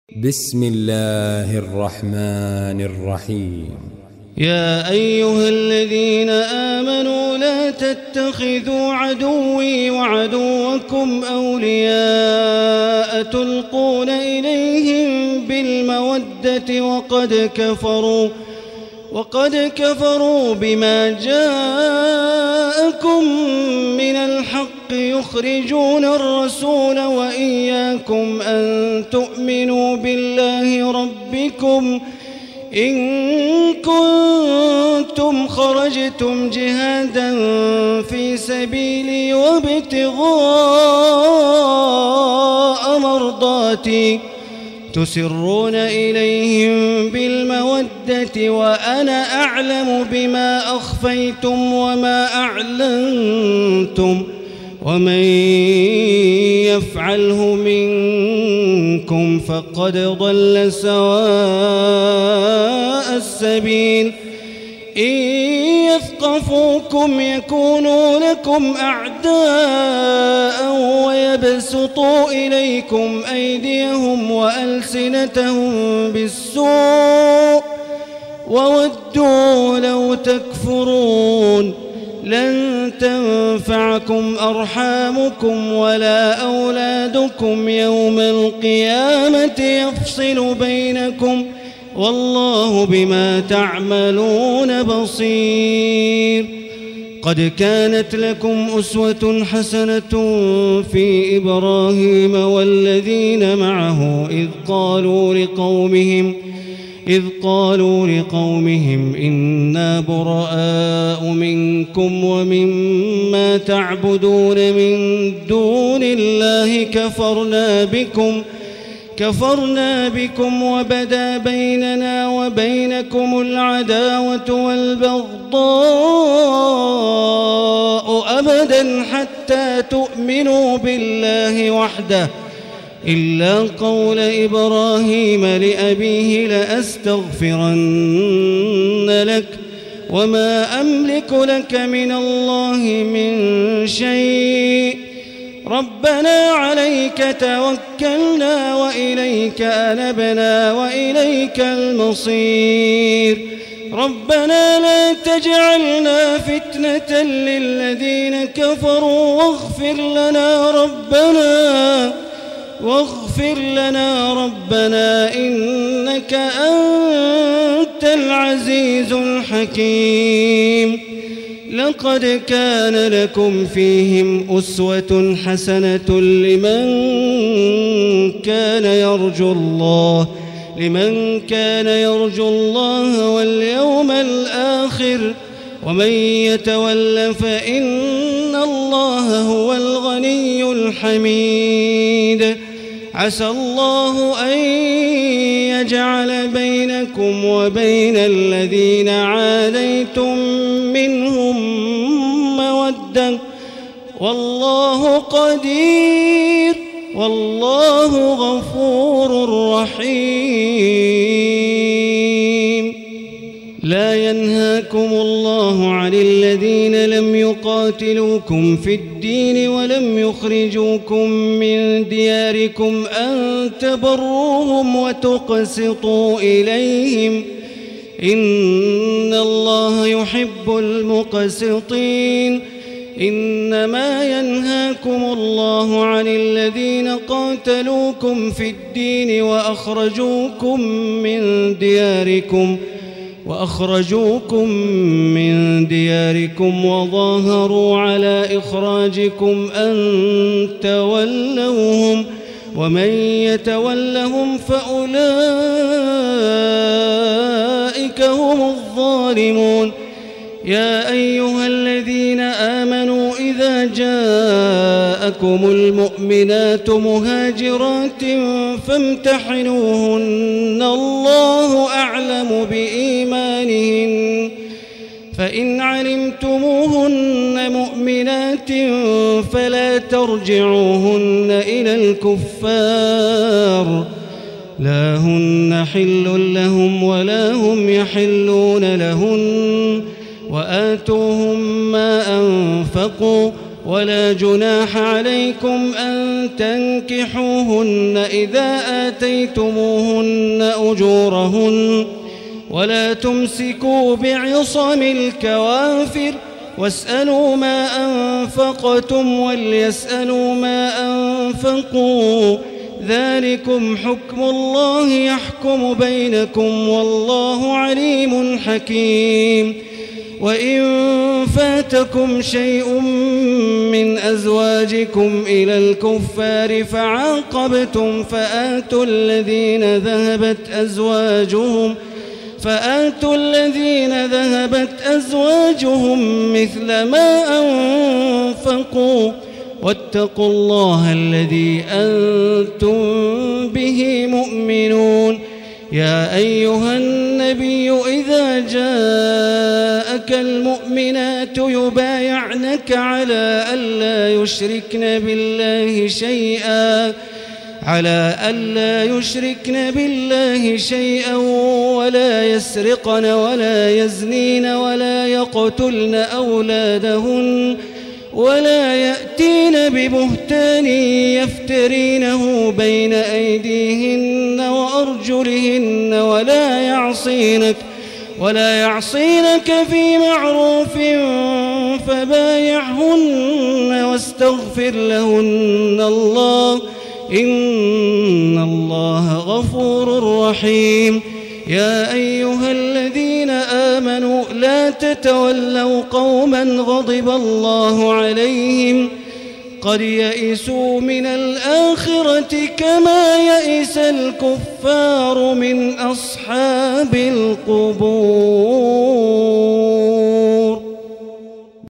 بسم الله الرحمن الرحيم. يا أيها الذين آمنوا لا تتخذوا عدوي وعدوكم أولياء تلقون إليهم بالمودة وقد كفروا بما جاءكم من الحق يخرجون الرسول وإياكم أن تؤمنوا بالله ربكم إن كنتم خرجتم جهادا في سبيلي وابتغاء مرضاتي تسرون إليهم بالمودة وأنا أعلم بما أخفيتم وما أعلنتم ومن يفعله منكم فقد ضل سواء السبيل. إن يثقفوكم يكونوا لكم أعداء ويبسطوا إليكم أيديهم وألسنتهم بالسوء وودوا لو تكفرون. لن تنفعكم أرحامكم ولا أولادكم يوم القيامة يفصل بينكم والله بما تعملون بصير. قد كانت لكم أسوة حسنة في إبراهيم والذين معه إذ قالوا لقومهم إنا براء منكم ومما تعبدون من دون الله كفرنا بكم وبدا بيننا وبينكم العداوة والبغضاء أبدا حتى تؤمنوا بالله وحده إلا قول إبراهيم لأبيه لأستغفرن لك وما أملك لك من الله من شيء ربنا عليك توكلنا وإليك أنبنا وإليك المصير. ربنا لا تجعلنا فتنة للذين كفروا واغفر لنا ربنا إنك أنت العزيز الحكيم. لقد كان لكم فيهم أسوة حسنة لمن كان يرجو الله واليوم الآخر ومن يتول فإن الله هو الغني الحميد. عسى الله أن يجعل بينكم وبين الذين عاديتم منهم مودة والله قدير والله غفور رحيم. لا ينهاكم الله عن الذين لم يقاتلوكم في الدين ولم يخرجوكم من دياركم أن تبروهم وتقسطوا إليهم إن الله يحب المقسطين. إنما ينهاكم الله عن الذين قاتلوكم في الدين وأخرجوكم من دياركم وظاهروا على إخراجكم أن تولوهم ومن يتولهم فأولئك هم الظالمون. يا أيها الذين آمنوا إذا جاءكم المؤمنات مهاجرات فامتحنوهن الله أعلم بإيمانهن فإن علمتموهن مؤمنات فلا ترجعوهن إلى الكفار لا هن حل لهم ولا هم يحلون لهن وآتوهم ما أنفقوا ولا جناح عليكم أن تنكحوهن إذا آتيتموهن أجورهن ولا تمسكوا بعصم الكوافر واسألوا ما أنفقتم وليسألوا ما أنفقوا ذلكم حكم الله يحكم بينكم والله عليم حكيم. وإن فاتكم شيء من أزواجكم إلى الكفار فعاقبتم فآتوا الذين ذهبت أزواجهم مثل ما أنفقوا واتقوا الله الذي أنتم به مؤمنون. يا أيها النبي إذا جاءك المؤمنات يبايعنك على ألا يشركن بالله شيئا ولا يسرقن ولا يزنين ولا يقتلن أولادهن ولا يأتين ببهتان يفترينه بين أيديهن وأرجلهن ولا يعصينك في معروف فبايعهن واستغفر لهن الله إن الله غفور رحيم. يا أيها الذين آمنوا لا تتولوا قوما غضب الله عليهم قد يئسوا من الآخرة كما يئس الكفار من أصحاب القبور.